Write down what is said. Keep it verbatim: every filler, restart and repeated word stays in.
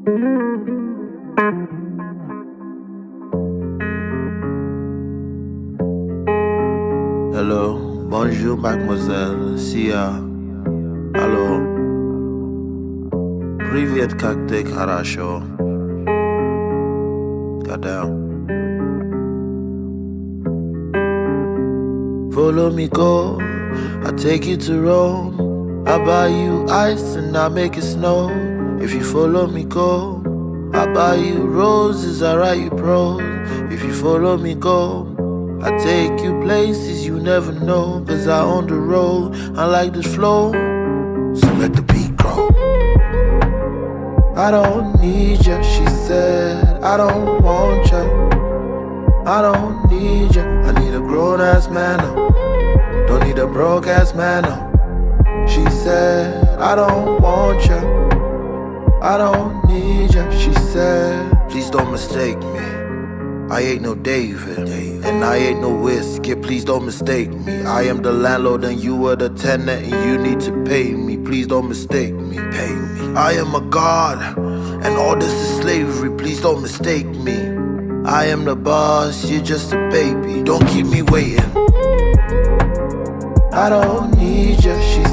Hello, bonjour mademoiselle, Sia. Алло. Привет, как ты, хорошо? Goddamn. Follow me, go. I take you to Rome. I buy you ice and I make it snow. If you follow me, go. I buy you roses, I write you prose. If you follow me, go. I take you places you never know. Cause I own the road, I like this flow. So let the beat grow. I don't need ya, she said. I don't want ya. I don't need ya. I need a grown-ass man now. Don't need a broke-ass man now. She said, I don't want ya. I don't need ya. She said, please don't mistake me. I ain't no David, and I ain't no whiskey. Please don't mistake me. I am the landlord and you are the tenant, and you need to pay me. Please don't mistake me. Pay me. I am a god, and all this is slavery. Please don't mistake me. I am the boss, you're just a baby. Don't keep me waiting. I don't need you. She